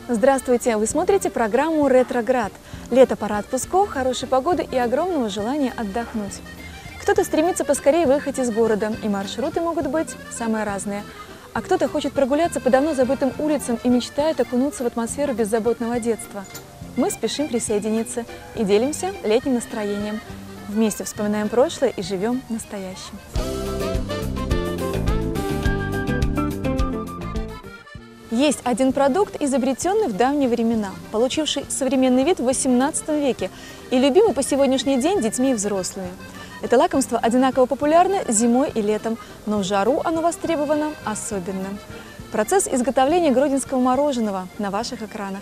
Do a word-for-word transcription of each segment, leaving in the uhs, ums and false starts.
Здравствуйте! Вы смотрите программу «Ретроград». Лето, пора отпусков, хорошей погоды и огромного желания отдохнуть. Кто-то стремится поскорее выехать из города, и маршруты могут быть самые разные. А кто-то хочет прогуляться по давно забытым улицам и мечтает окунуться в атмосферу беззаботного детства. Мы спешим присоединиться и делимся летним настроением. Вместе вспоминаем прошлое и живем настоящим. Есть один продукт, изобретенный в давние времена, получивший современный вид в восемнадцатом веке и любимый по сегодняшний день детьми и взрослыми. Это лакомство одинаково популярно зимой и летом, но в жару оно востребовано особенно. Процесс изготовления гродненского мороженого на ваших экранах.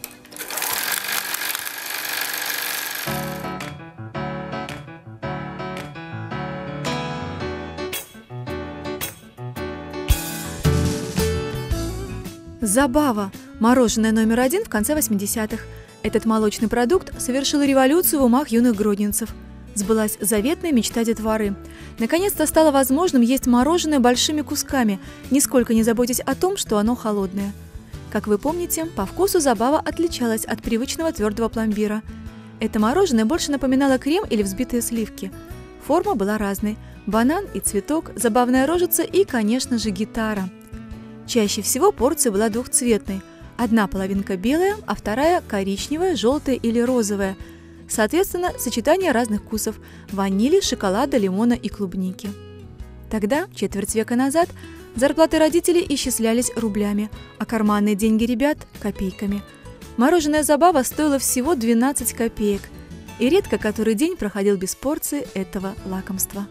Забава – мороженое номер один в конце восьмидесятых. Этот молочный продукт совершил революцию в умах юных гродненцев. Сбылась заветная мечта детворы. Наконец-то стало возможным есть мороженое большими кусками, нисколько не заботясь о том, что оно холодное. Как вы помните, по вкусу Забава отличалась от привычного твердого пломбира. Это мороженое больше напоминало крем или взбитые сливки. Форма была разной – банан и цветок, забавная рожица и, конечно же, гитара. Чаще всего порция была двухцветной. Одна половинка белая, а вторая коричневая, желтая или розовая. Соответственно, сочетание разных вкусов – ванили, шоколада, лимона и клубники. Тогда, четверть века назад, зарплаты родителей исчислялись рублями, а карманные деньги ребят – копейками. Мороженое Забава стоило всего двенадцать копеек, и редко который день проходил без порции этого лакомства.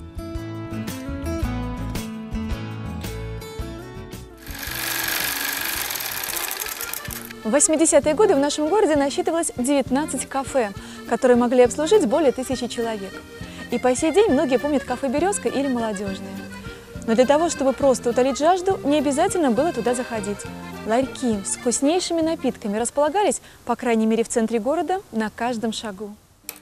В восьмидесятые годы в нашем городе насчитывалось девятнадцать кафе, которые могли обслужить более тысячи человек. И по сей день многие помнят кафе «Березка» или «Молодежное». Но для того, чтобы просто утолить жажду, не обязательно было туда заходить. Ларьки с вкуснейшими напитками располагались, по крайней мере в центре города, на каждом шагу.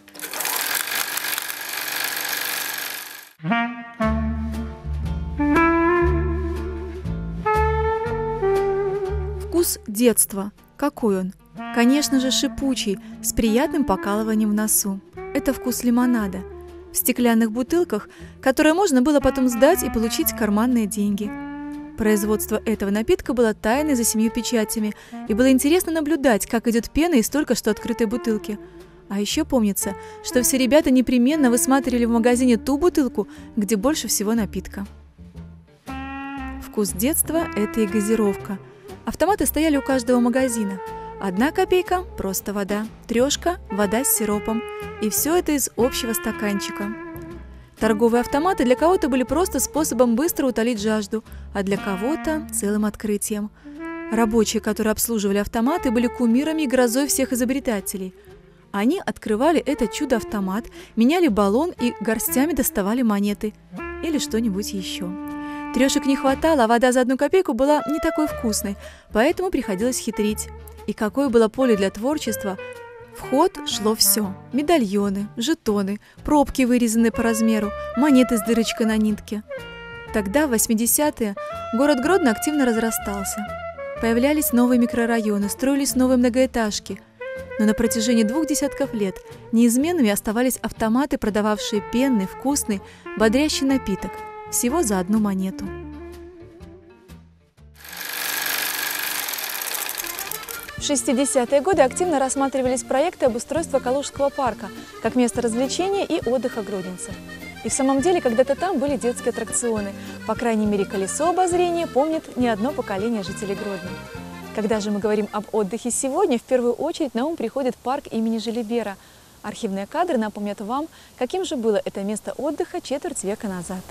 Вкус детства. Какой он? Конечно же, шипучий, с приятным покалыванием в носу. Это вкус лимонада. В стеклянных бутылках, которые можно было потом сдать и получить карманные деньги. Производство этого напитка было тайной за семью печатями, и было интересно наблюдать, как идет пена из только что открытой бутылки. А еще помнится, что все ребята непременно высматривали в магазине ту бутылку, где больше всего напитка. Вкус детства – это и газировка. Автоматы стояли у каждого магазина. Одна копейка – просто вода, трешка – вода с сиропом. И все это из общего стаканчика. Торговые автоматы для кого-то были просто способом быстро утолить жажду, а для кого-то – целым открытием. Рабочие, которые обслуживали автоматы, были кумирами и грозой всех изобретателей. Они открывали этот чудо-автомат, меняли баллон и горстями доставали монеты. Или что-нибудь еще. Трешек не хватало, а вода за одну копейку была не такой вкусной, поэтому приходилось хитрить. И какое было поле для творчества! В ход шло все – медальоны, жетоны, пробки, вырезанные по размеру, монеты с дырочкой на нитке. Тогда, в восьмидесятые, город Гродно активно разрастался. Появлялись новые микрорайоны, строились новые многоэтажки. Но на протяжении двух десятков лет неизменными оставались автоматы, продававшие пенный, вкусный, бодрящий напиток. Всего за одну монету. В шестидесятые годы активно рассматривались проекты обустройства Калужского парка как место развлечения и отдыха гродненцев. И в самом деле когда-то там были детские аттракционы. По крайней мере, колесо обозрения помнит не одно поколение жителей Гродно. Когда же мы говорим об отдыхе сегодня, в первую очередь на ум приходит парк имени Желибера. Архивные кадры напомнят вам, каким же было это место отдыха четверть века назад.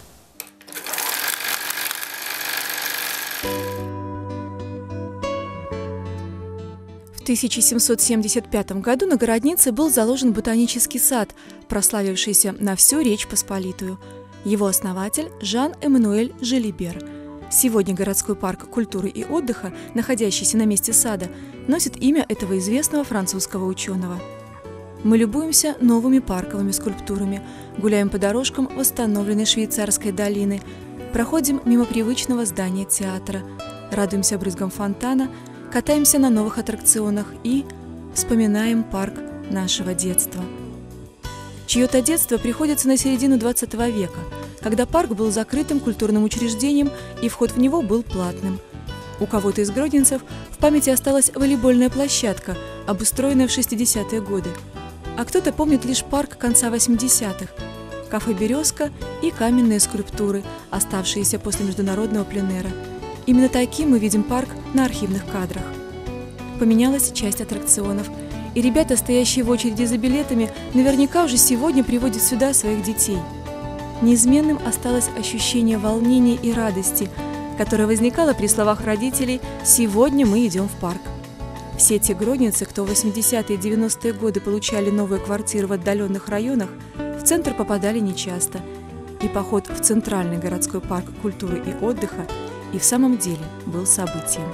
В тысяча семьсот семьдесят пятом году на городнице был заложен ботанический сад, прославившийся на всю Речь Посполитую. Его основатель Жан-Эммануэль Желибер. Сегодня городской парк культуры и отдыха, находящийся на месте сада, носит имя этого известного французского ученого. Мы любуемся новыми парковыми скульптурами, гуляем по дорожкам восстановленной швейцарской долины, проходим мимо привычного здания театра, радуемся брызгам фонтана, катаемся на новых аттракционах и вспоминаем парк нашего детства. Чье-то детство приходится на середину двадцатого века, когда парк был закрытым культурным учреждением и вход в него был платным. У кого-то из гродненцев в памяти осталась волейбольная площадка, обустроенная в шестидесятые годы. А кто-то помнит лишь парк конца восьмидесятых, кафе «Березка» и каменные скульптуры, оставшиеся после международного пленэра. Именно таким мы видим парк на архивных кадрах. Поменялась часть аттракционов, и ребята, стоящие в очереди за билетами, наверняка уже сегодня приводят сюда своих детей. Неизменным осталось ощущение волнения и радости, которое возникало при словах родителей «сегодня мы идем в парк». Все те гродненцы, кто в восьмидесятые и девяностые годы получали новые квартиры в отдаленных районах, в центр попадали нечасто, и поход в Центральный городской парк культуры и отдыха и в самом деле был событием.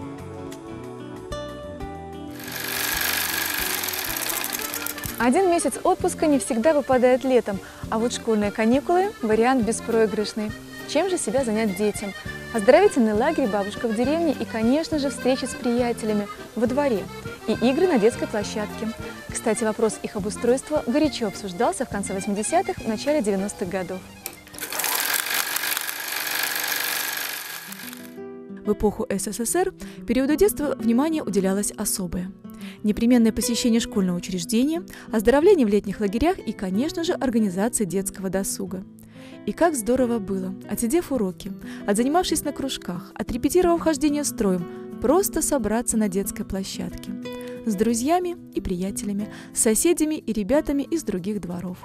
Один месяц отпуска не всегда выпадает летом, а вот школьные каникулы – вариант беспроигрышный. Чем же себя занять детям? Оздоровительный лагерь, бабушка в деревне и, конечно же, встречи с приятелями во дворе и игры на детской площадке. Кстати, вопрос их обустройства горячо обсуждался в конце восьмидесятых, в начале девяностых годов. В эпоху эс эс эс эр периоду детства внимание уделялось особое. Непременное посещение школьного учреждения, оздоровление в летних лагерях и, конечно же, организация детского досуга. И как здорово было, отсидев уроки, отзанимавшись на кружках, отрепетировав хождение строем, просто собраться на детской площадке с друзьями и приятелями, с соседями и ребятами из других дворов.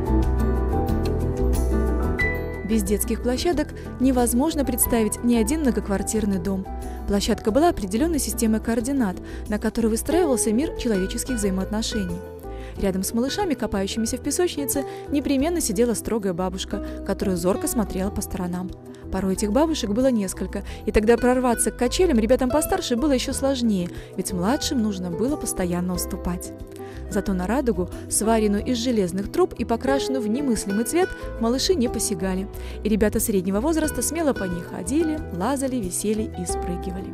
Без детских площадок невозможно представить ни один многоквартирный дом. Площадка была определенной системой координат, на которой выстраивался мир человеческих взаимоотношений. Рядом с малышами, копающимися в песочнице, непременно сидела строгая бабушка, которая зорко смотрела по сторонам. Порой этих бабушек было несколько, и тогда прорваться к качелям ребятам постарше было еще сложнее, ведь младшим нужно было постоянно уступать. Зато на радугу, сваренную из железных труб и покрашенную в немыслимый цвет, малыши не посягали, и ребята среднего возраста смело по ней ходили, лазали, висели и спрыгивали.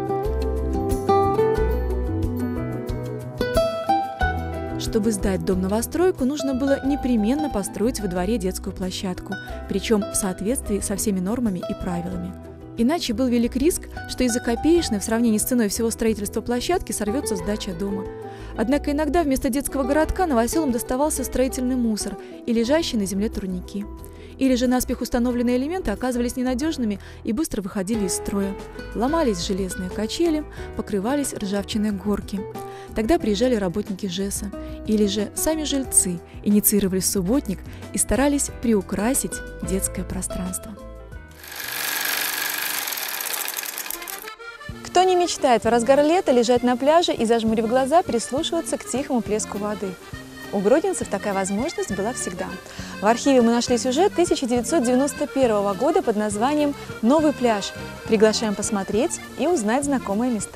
Чтобы сдать дом новостройку, нужно было непременно построить во дворе детскую площадку, причем в соответствии со всеми нормами и правилами. Иначе был велик риск, что из-за копеечной в сравнении с ценой всего строительства площадки сорвется сдача дома. Однако иногда вместо детского городка новоселам доставался строительный мусор и лежащие на земле турники. Или же наспех установленные элементы оказывались ненадежными и быстро выходили из строя. Ломались железные качели, покрывались ржавчиной горки. Тогда приезжали работники ЖЭСа, или же сами жильцы инициировали субботник и старались приукрасить детское пространство. Кто не мечтает в разгар лета лежать на пляже и, зажмурив глаза, прислушиваться к тихому плеску воды? У гродненцев такая возможность была всегда. В архиве мы нашли сюжет тысяча девятьсот девяносто первого года под названием «Новый пляж». Приглашаем посмотреть и узнать знакомые места.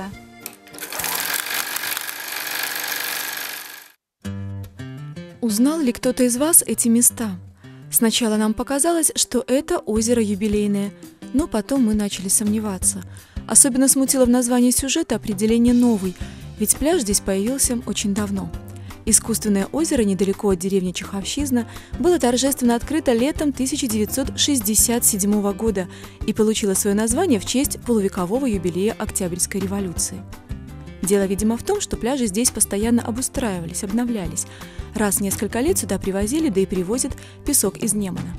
Узнал ли кто-то из вас эти места? Сначала нам показалось, что это озеро Юбилейное, но потом мы начали сомневаться. Особенно смутило в названии сюжета определение «новый», ведь пляж здесь появился очень давно. Искусственное озеро недалеко от деревни Чеховщизна было торжественно открыто летом тысяча девятьсот шестьдесят седьмого года и получило свое название в честь полувекового юбилея Октябрьской революции. Дело, видимо, в том, что пляжи здесь постоянно обустраивались, обновлялись. Раз в несколько лет сюда привозили, да и привозят песок из Немана.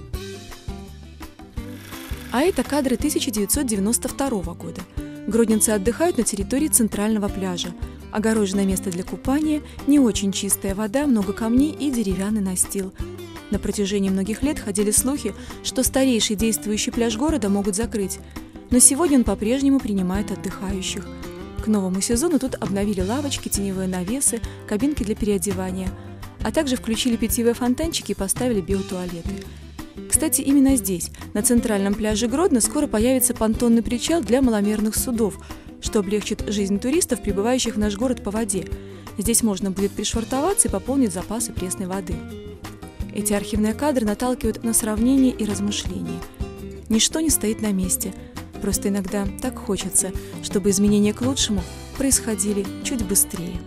А это кадры тысяча девятьсот девяносто второго года. Гродненцы отдыхают на территории центрального пляжа. Огороженное место для купания, не очень чистая вода, много камней и деревянный настил. На протяжении многих лет ходили слухи, что старейший действующий пляж города могут закрыть. Но сегодня он по-прежнему принимает отдыхающих. К новому сезону тут обновили лавочки, теневые навесы, кабинки для переодевания, а также включили питьевые фонтанчики и поставили биотуалеты. Кстати, именно здесь, на центральном пляже Гродно, скоро появится понтонный причал для маломерных судов, что облегчит жизнь туристов, прибывающих в наш город по воде. Здесь можно будет пришвартоваться и пополнить запасы пресной воды. Эти архивные кадры наталкивают на сравнение и размышления. Ничто не стоит на месте. Просто иногда так хочется, чтобы изменения к лучшему происходили чуть быстрее.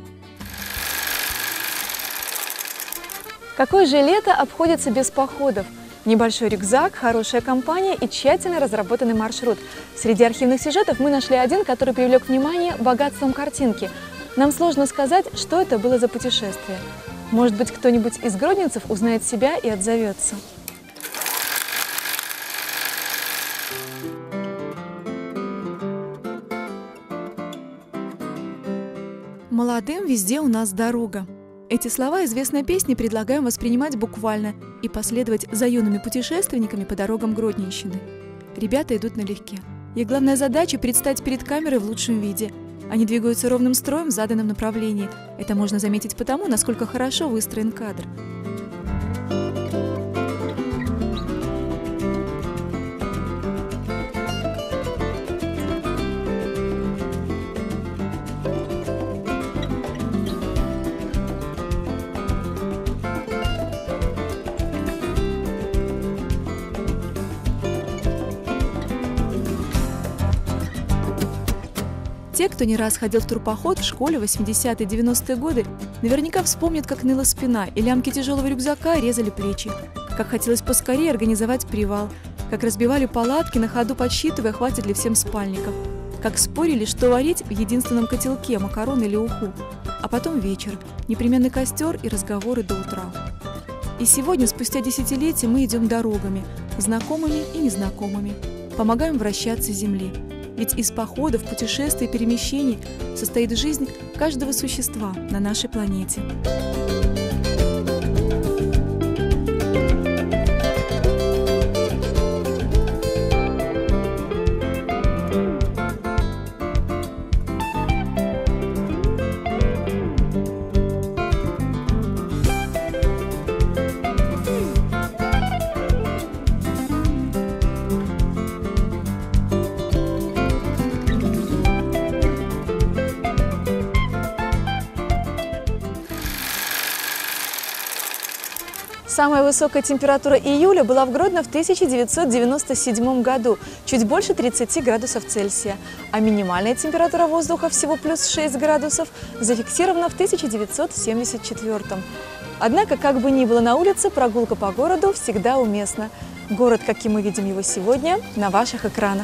Какое же лето обходится без походов? Небольшой рюкзак, хорошая компания и тщательно разработанный маршрут. Среди архивных сюжетов мы нашли один, который привлек внимание богатством картинки. Нам сложно сказать, что это было за путешествие. Может быть, кто-нибудь из гродненцев узнает себя и отзовется. Молодым везде у нас дорога. Эти слова известной песни предлагаем воспринимать буквально и последовать за юными путешественниками по дорогам Гродненщины. Ребята идут налегке. Их главная задача – предстать перед камерой в лучшем виде. Они двигаются ровным строем в заданном направлении. Это можно заметить потому, насколько хорошо выстроен кадр. Те, кто не раз ходил в турпоход в школе в восьмидесятые и девяностые годы, наверняка вспомнят, как ныла спина, и лямки тяжелого рюкзака резали плечи, как хотелось поскорее организовать привал, как разбивали палатки, на ходу подсчитывая, хватит ли всем спальников, как спорили, что варить в единственном котелке, макароны или уху, а потом вечер, непременный костер и разговоры до утра. И сегодня, спустя десятилетия, мы идем дорогами, знакомыми и незнакомыми, помогаем вращаться земли. Ведь из походов, путешествий и перемещений состоит жизнь каждого существа на нашей планете. Самая высокая температура июля была в Гродно в тысяча девятьсот девяносто седьмом году, чуть больше тридцати градусов Цельсия, а минимальная температура воздуха всего плюс шесть градусов зафиксирована в тысяча девятьсот семьдесят четвёртом. Однако, как бы ни было на улице, прогулка по городу всегда уместна. Город, каким мы видим его сегодня, на ваших экранах.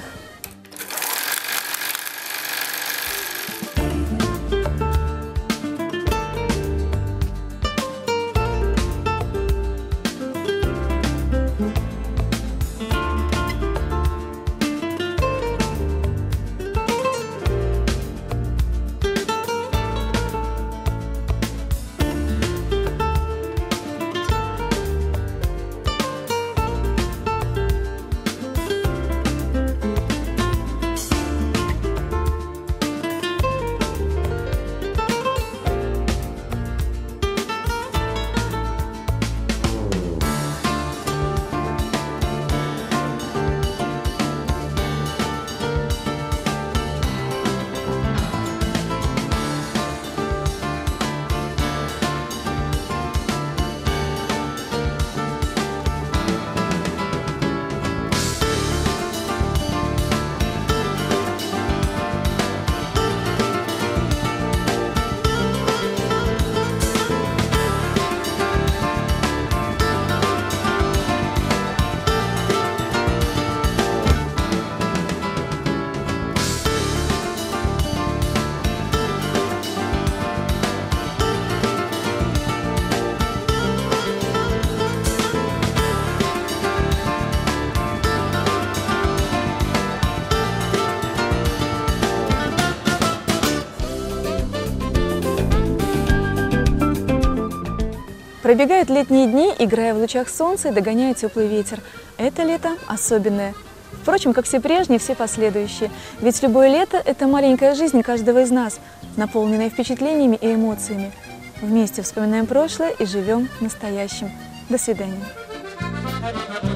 Пробегают летние дни, играя в лучах солнца и догоняя теплый ветер. Это лето особенное. Впрочем, как все прежние, все последующие. Ведь любое лето – это маленькая жизнь каждого из нас, наполненная впечатлениями и эмоциями. Вместе вспоминаем прошлое и живем настоящим. До свидания.